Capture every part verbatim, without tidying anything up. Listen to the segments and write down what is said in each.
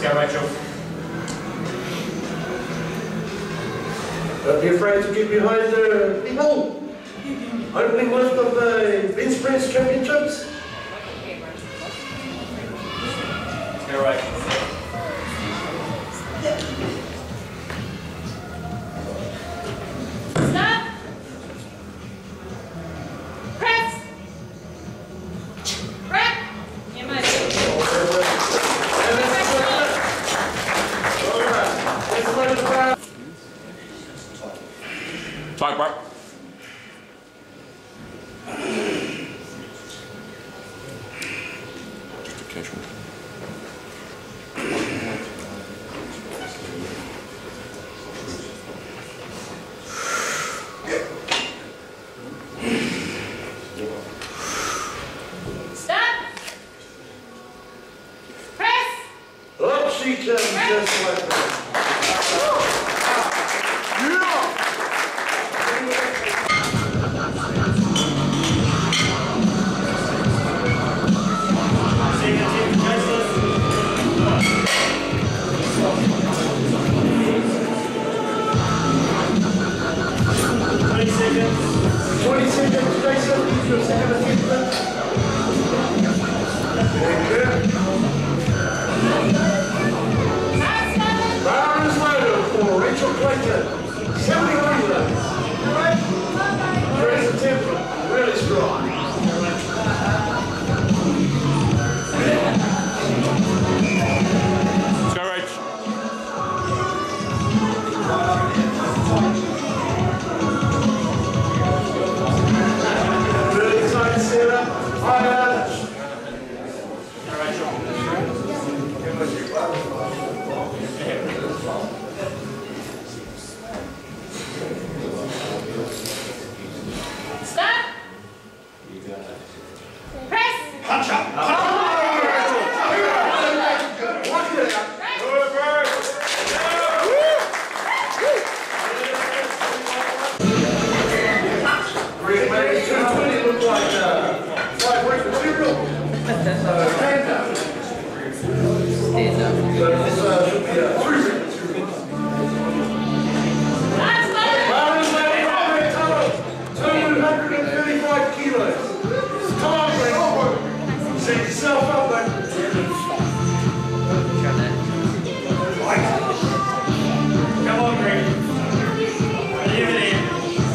go, Rachel. Don't be afraid to get behind the people. Opening lift of the bench press championships. Go, Rachel. Tight, bro. Justification. Stop. Press. Up she comes just like that. twenty seconds, Jason, use your second attempt. Bar is loaded for Rachel Clayton, seventy kilos. First attempt, really strong. Let's go, Rach. Really tight setup. High arch. Stop. Press. Punch up. Punch up. Maybe two twenty look like uh, five brick material. So stand up. So this uh, should be a three brick material. Bar is loaded, two hundred thirty-five kilos. Come on, Greg. Set yourself up, mate. Come on, Greg. Leave it in.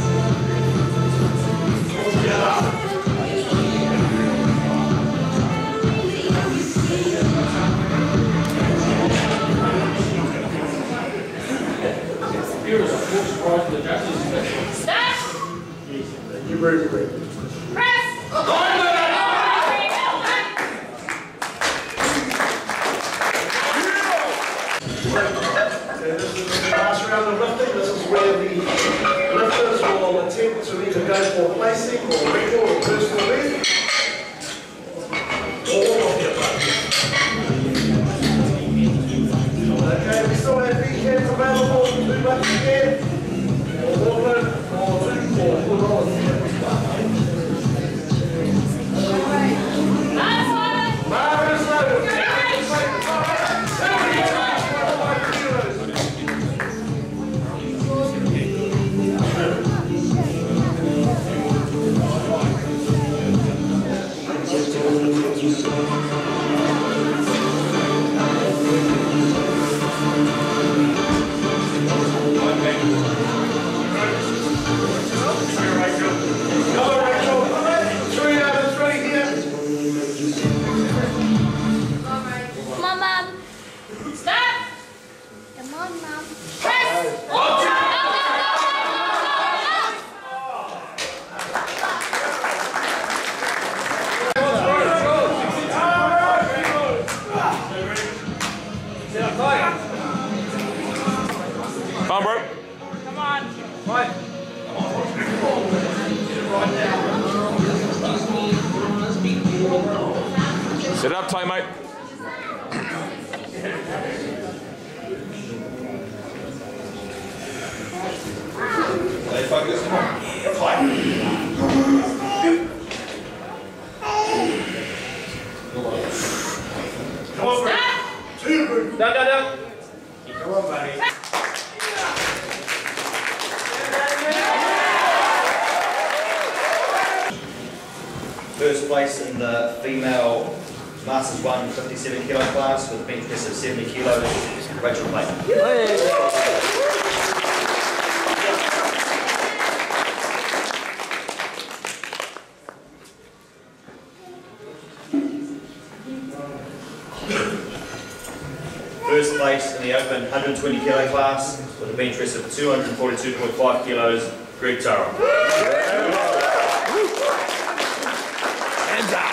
Stop. You ready, ready. Press. And this is the last round of lifting. This is where the lifters will attempt to either go for placing or record or personal best. All of the above. Okay, we still have big hands available to do much again. Or Auckland, or two, or four dollars. Bar is loaded. seventy-five kilos. Go, Rachel. Three out of three here. Come on, Mum. Stop. Come on, Mum. Press. Come on, bro. Come on. Right. Sit up tight, mate. Stay focused. Come on. Tight. Come on, Greg. Stop. Two. Down, down, down. Come on, buddy. First place in the female Masters one fifty-seven kilo class with a bench press of seventy kilos, Rachel Clayton. First place in the open one hundred twenty kilo class with a bench press of two hundred forty-two point five kilos, Greg Taro. Hands up.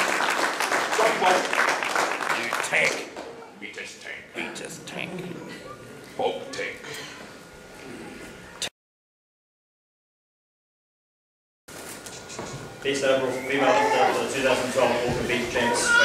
You tank. Beat this tank. Beat this tank. Bulk tank. Best overall female lifter for the two thousand twelve Auckland Beach Champs,